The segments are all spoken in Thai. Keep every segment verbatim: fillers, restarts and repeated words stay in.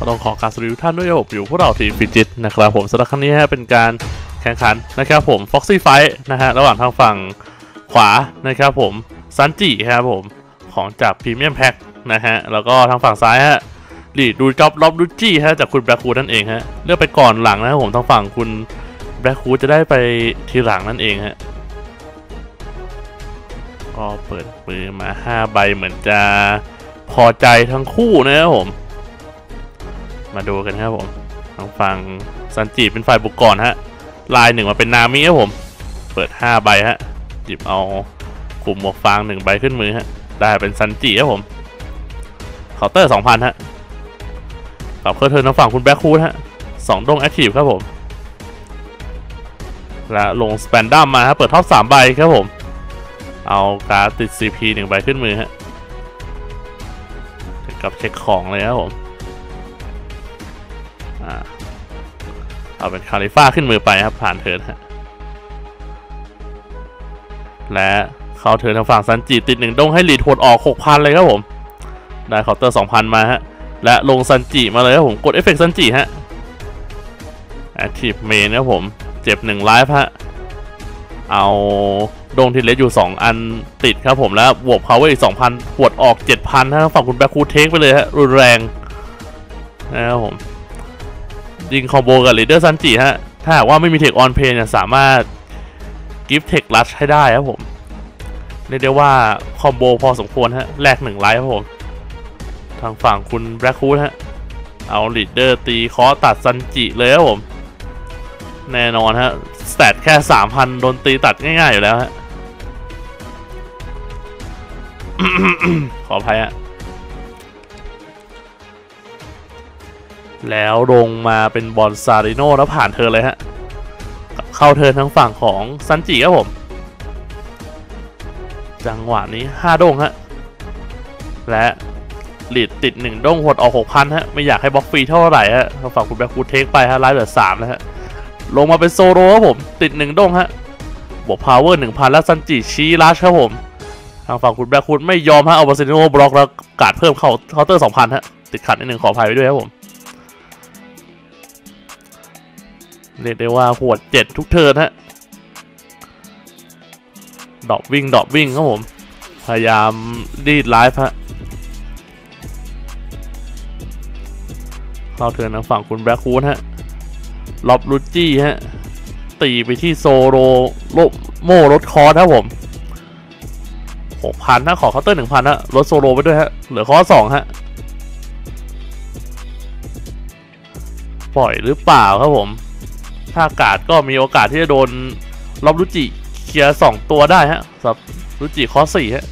ก็ต้องขอการสวัสดีทุกท่านด้วยผมอยู่พวกเราทีมฟิจิตนะครับผมสำหรับครั้งนี้ฮะเป็นการแข่งขันนะครับผม Foxy Fight นะฮะระหว่างทางฝั่งขวานะครับผมซันจิครับผมของจากพรีเมียมแพ็คนะฮะแล้วก็ทางฝั่งซ้ายฮะลีดดูจ็อบล็อบดูจี้ฮะจากคุณแบล็คคูดนั่นเองฮะเลือกไปก่อนหลังนะครับผมทางฝั่งคุณแบล็คคูดจะได้ไปทีหลังนั่นเองฮะก็เปิดมือมาห้าใบเหมือนจะพอใจทั้งคู่นะครับผมมาดูกันครับผมทางฝั่งซันจิเป็นฝ่ายบุกก่อนฮะลายหนึ่งมาเป็นนามิครับผมเปิดห้าใบฮะหยิบเอากลุ่มหมวกฟางหนึ่งใบขึ้นมือฮะได้เป็นซันจิครับผมเคาน์เตอร์ สองพัน ฮะกับเคอร์เทิร์นทางฝั่งคุณแบล็คคูดฮะสองดงแอคทีฟครับผมและลงสแปนดัมมาฮะเปิดท็อปสามใบครับผมเอาการ์ดติด ซี พี หนึ่งใบขึ้นมือฮะกับเช็คของเลยครับผมเอาเป็นคาลิฟ่าขึ้นมือไปครับผ่านเทิร์นฮะและเข้าเทิร์นทางฝั่งซันจิติดหนึ่งดงให้ลีดโหดออก หกพัน เลยครับผมได้เคาน์เตอร์ สองพัน มาฮะและลงซันจิมาเลยครับผมกดเอฟเฟกต์ซันจิฮะแอคทีฟเมนนะครับผมเจ็บหนึ่งไลฟ์ฮะเอาดงที่เลสอยู่สองอันติดครับผมแล้วบวกพาวเวอร์อีก สองพัน หวดออก เจ็ดพัน ฮะฝั่งคุณแบล็คคูดเทคไปเลยฮะรุนแรงนะครับผมยิงคอมโบกับลีดเดอร์ซันจิฮะถ้าหากว่าไม่มีเทคออนเพย์เนี่ยสามารถกิฟต์เทคลัชให้ได้ครับผมเรียกได้ว่าคอมโบพอสมควรฮะแลกหนึ่งไลฟ์ครับผมทางฝั่งคุณแบล็คคูดฮะเอาลีดเดอร์ตีคอตัดซันจิเลยครับผมแน่นอนฮะสแตทแค่ สามพัน โดนตีตัดง่ายๆอยู่แล้วฮะ ขออภัยฮะแล้วลงมาเป็นบอลซาริโน่แล้วผ่านเธอเลยฮะเข้าเธอทางฝั่งของซันจิครับผมจังหวะนี้ห้าดงฮะและลีดติดหนึ่งดงหดออก หกพัน ฮะไม่อยากให้บล็อกฟรีเท่าไหร่ฮะทางฝั่งคุณแบล็คคูดเทคไปฮะไลฟ์เหลือสามแล้วฮะลงมาเป็นโซโลครับผมติดหนึ่งดงฮะบวกพาวเวอร์ หนึ่งพัน แล้วซันจิชี้ลัชครับผมทางฝั่งคุณแบล็คคูดไม่ยอมฮะเอาบอลซาริโน่บล็อกแล้วกาดเพิ่มเข้าเคาน์เตอร์ สองพัน ฮะติดขัดนิดหนึ่งขออภัยไปด้วยครับผมเรียกได้ว่าหวดเจ็ดทุกเทิร์นฮะดอกวิ่งดอกวิ่งครับผมพยายามรีดไลฟ์ฮะเข้าเทิร์นทางฝั่งคุณแบล็คคูดฮะล็อบลูจี้ฮะตีไปที่โซโรโลโม่รถคอร์สครับผม หกพัน นะขอเคาน์เตอร์ หนึ่งพัน ฮะลดโซโลไปด้วยฮะเหลือคอร์สสองฮะปล่อยหรือเปล่าครับผมถ้ากาดก็มีโอกาสที่จะโดนล็อบลูจิเคลียร์สองตัวได้ฮะสำหรับลูจิคอร์สสี่ฮะ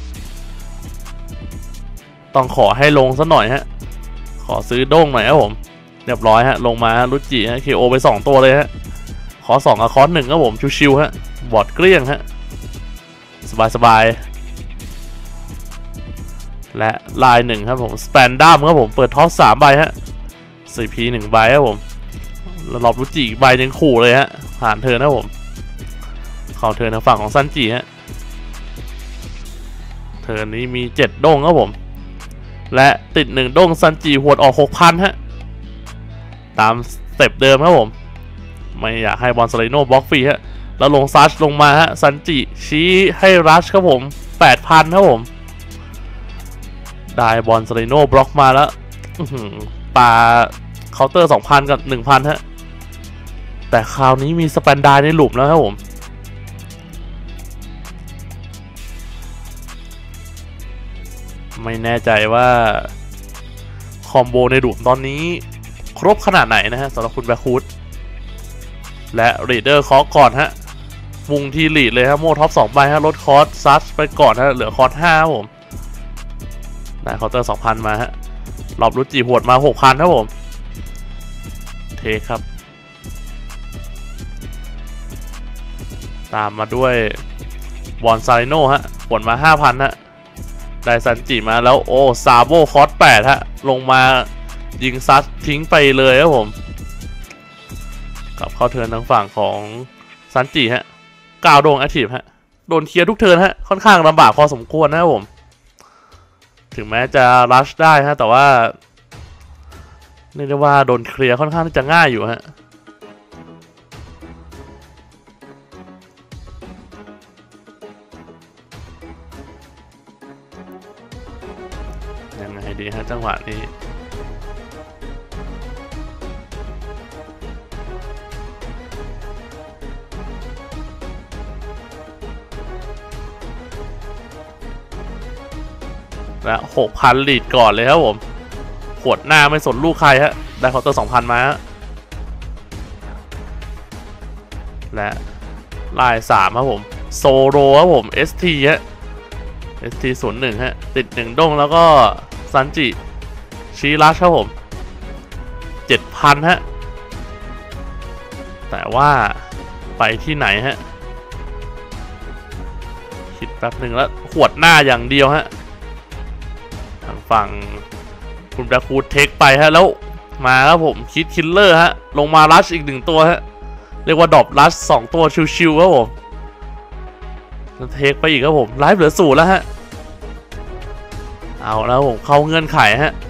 ต้องขอให้ลงสักหน่อยฮะขอซื้อด้งหน่อยครับผมเรียบร้อยฮะลงมาลูจิฮะ เค โอ ไปสองตัวเลยฮะคอร์สสองกับคอร์สหนึ่งครับผมชิวๆฮะบอดเกลี้ยงฮะสบายๆและลายหนึ่งครับผมสแปนดัมครับผมเปิดท็อปสามใบฮะ ซี พี หนึ่งใบครับผมแล้วรอบลูจิใบยังขู่เลยฮะผ่านเทิร์นนะผมเข้าเทิร์นทางฝั่งของซันจิฮะเทิร์นนี้มีเจ็ดดงครับผมและติดหนึ่งดงซันจิหวดออก หกพัน ฮะตามสเต็ปเดิมครับผมไม่อยากให้บอลซาริโน่บล็อกฟรีฮะแล้วลงซัชลงมาฮะซันจิชี้ให้รัชครับผม แปดพัน ครับผมได้บอลซาริโน่บล็อกมาแล้วปาเคาน์เตอร์ สองพัน กับ หนึ่งพัน ฮะแต่คราวนี้มีสแปนดาร์ในหลุมแล้วครับผมไม่แน่ใจว่าคอมโบในหลุมตอนนี้ครบขนาดไหนนะฮะสำหรับคุณแบล็คคูดและรีดเดอร์คอร์ก่อนฮะมุงทีลีดเลยฮะโม่ท็อปสองใบฮะลดคอร์สซัชไปก่อนฮะเหลือคอร์สห้าครับผมได้เคาน์เตอร์ สองพัน มาฮะรอบรุจิหวดมา หกพัน ครับผมเทครับตามมาด้วยบอลซาริโน่ฮะหวดมา ห้าพัน ฮะได้ซันจิมาแล้วโอ้ซาโบคอร์สแปดฮะลงมายิงซัดทิ้งไปเลยครับผมกลับเข้าเทิร์นทางฝั่งของซันจิฮะเก้าดงแอคทีฟฮะโดนเคลียร์ทุกเทิร์นฮะค่อนข้างลำบากพอสมควรนะครับผมถึงแม้จะรัชได้ฮะแต่ว่าเรียกได้ว่าโดนเคลียร์ค่อนข้างที่จะง่ายอยู่ฮะยังไงดีฮะจังหวะนี้และหกพันลีดก่อนเลยครับผมขวดหน้าไม่สนลูกใครฮะได้เคาน์เตอร์สองพันมาฮะและลายสามครับผมโซโรครับผม เอส ที ฮะ เอส ที ศูนย์หนึ่งฮะติดหนึ่งด้งแล้วก็ซันจิชีรัชครับผม เจ็ดพัน ฮะแต่ว่าไปที่ไหนฮะคิดแป๊บหนึ่งแล้วขวดหน้าอย่างเดียวฮะทางฝั่งคุณแบล็ควูดเทคไปฮะแล้วมาครับผมคิดคิลเลอร์ฮะลงมารัชอีกหนึ่งตัวฮะเรียกว่าดรอปรัชสองตัวชิวๆครับผมแล้วเทคไปอีกครับผมไลฟ์เหลือศูนย์แล้วฮะเอาแล้วผมเข้าเงื่อนไขฮะ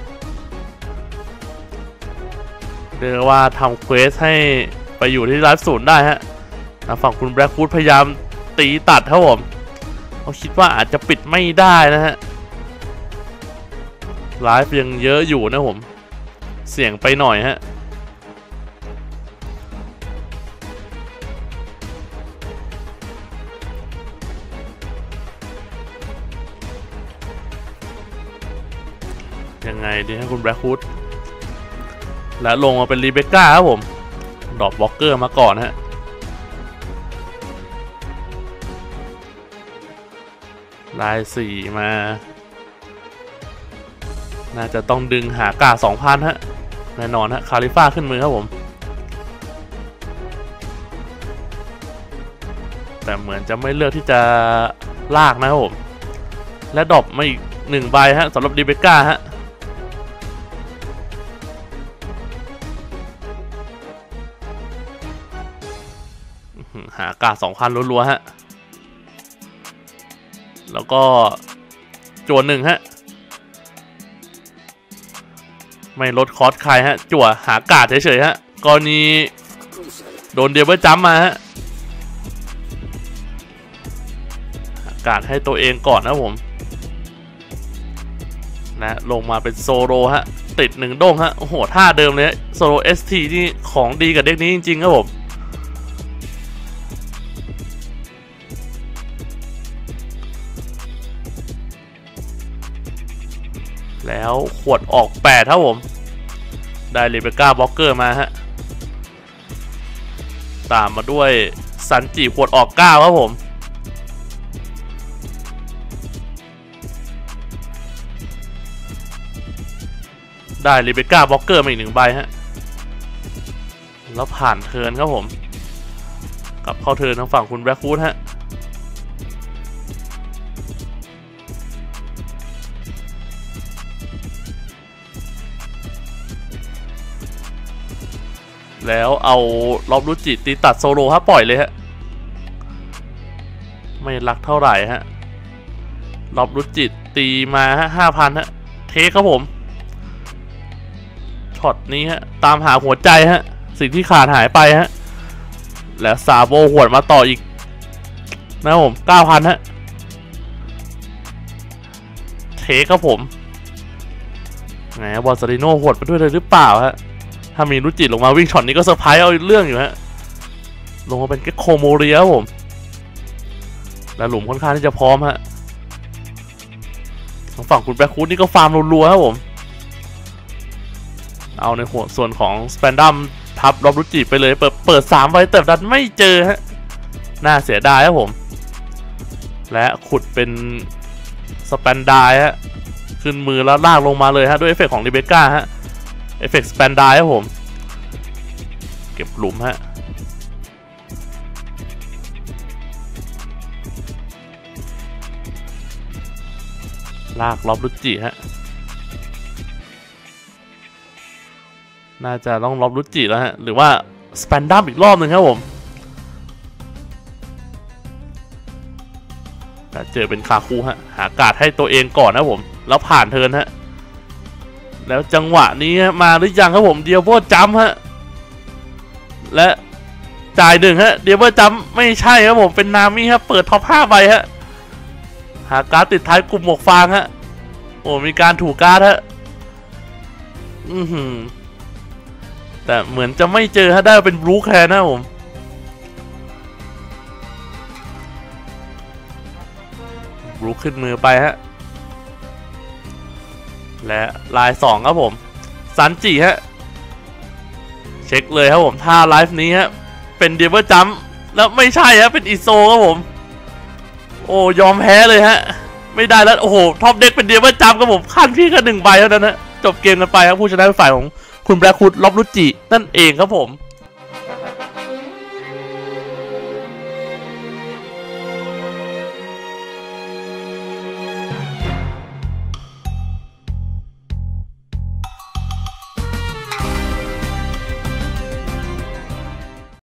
เรียกว่าทำเควสให้ไปอยู่ที่ไลฟ์ศูนย์ได้ฮะทางฝั่งคุณแบล็ควูดพยายามตีตัดครับผมเขาคิดว่าอาจจะปิดไม่ได้นะฮะไลฟ์ยังเยอะอยู่นะผมเสี่ยงไปหน่อยฮะยังไงดีฮะคุณแบล็ควูดและลงมาเป็นรีเบคก้าครับผมดรอปบล็อกเกอร์มาก่อนฮะลายสี่มาน่าจะต้องดึงหากา สองพัน ฮะแน่นอนฮะคาลิฟ่าขึ้นมือครับผมแต่เหมือนจะไม่เลือกที่จะลากนะครับผมและดรอปมาอีกหนึ่งใบฮะสำหรับรีเบคก้าฮะหากา สองพัน รัวๆฮะแล้วก็จวนหนึ่งฮะไม่ลดคอสใครฮะจั่วหากาดเฉยๆฮะกรณีโดนเดียบเบิลจัมป์มาฮะหากาดให้ตัวเองก่อนนะผมนะลงมาเป็นโซโลฮะติดหนึ่งโด้งฮะโอ้โหท่าเดิมเลยโซโล เอส ที นี่ของดีกับเด็กนี้จริงๆครับผมแล้วขวดออกแปดครับผมได้เรเบคก้าบล็อกเกอร์มาฮะตามมาด้วยซันจิขวดออกเก้าครับผมได้เรเบคก้าบล็อกเกอร์มาอีกหนึ่งใบฮะแล้วผ่านเทิร์นครับผมกลับเข้าเทิร์นทางฝั่งคุณแบล็ควูดฮะแล้วเอาล็อบรุจิตีตัดโซโลฮะปล่อยเลยฮะไม่รักเท่าไหร่ฮะล็อบรุจิตีมาฮะห้าพันฮะเทคครับผมช็อตนี้ฮะตามหาหัวใจฮะสิ่งที่ขาดหายไปฮะแล้วซาโบหวดมาต่ออีกนะผมเก้าพันฮะเทคครับผมไงบอลซาริโน่หวดไปด้วยเลยหรือเปล่าฮะถ้ามีรุจิลงมาวิ่งช็อตนี้ก็เซอร์ไพรส์เอาเรื่องอยู่ฮะลงมาเป็นแค่โคโมเรียครับผมและหลุมค่อนข้างที่จะพร้อมฮะทางฝั่งคุณแบล็ควูดนี่ก็ฟาร์มรัวๆครับผมเอาในหัวส่วนของสเปนดัมทับล็อบรุจิไปเลยเปิดเปิดสามไว้แต่ดันไม่เจอฮะน่าเสียดายครับผมและขุดเป็นสเปนไดฮะขึ้นมือแล้วลากลงมาเลยฮะด้วยเอฟเฟกต์ของรีเบคก้าฮะเอฟเฟกต์สแปนไดครับผมเก็บหลุมฮะลากล็อบรุจิฮะน่าจะต้องล็อบรุจิแล้วฮะหรือว่าสแปนดัมอีกรอบหนึ่งครับผมแต่เจอเป็นคาคูฮะหากาดให้ตัวเองก่อนนะผมแล้วผ่านเทิร์นฮะแล้วจังหวะนี้มาหรือยังครับผมเดียวโบจัมฮะและจ่ายหนึ่งฮะเดียวโบจัมไม่ใช่ครับผมเป็นนามิครับเปิดท็อปห้าใบฮะหาการ์ดติดท้ายกลุ่มหมวกฟางฮะโอ้มีการถูกการ์ดฮะอือหือแต่เหมือนจะไม่เจอฮะได้เป็นบลูแคนนะผมบลูขึ้นมือไปฮะและลายสองครับผมซันจิฮะเช็คเลยครับผมถ้าไลฟ์นี้ฮะเป็นเดเวอร์จัมแล้วไม่ใช่ฮะเป็นอิโซครับผมโอ้ยอมแพ้เลยฮะไม่ได้แล้วโอ้โหท็อปเด็กเป็นเดเวอร์จัมครับผมขั้นพี่แค่หนึ่งใบเท่านั้นนะจบเกมกันไปครับผู้ชนะเป็นฝ่ายของคุณแบล็คฮูดล็อบลุจินั่นเองครับผม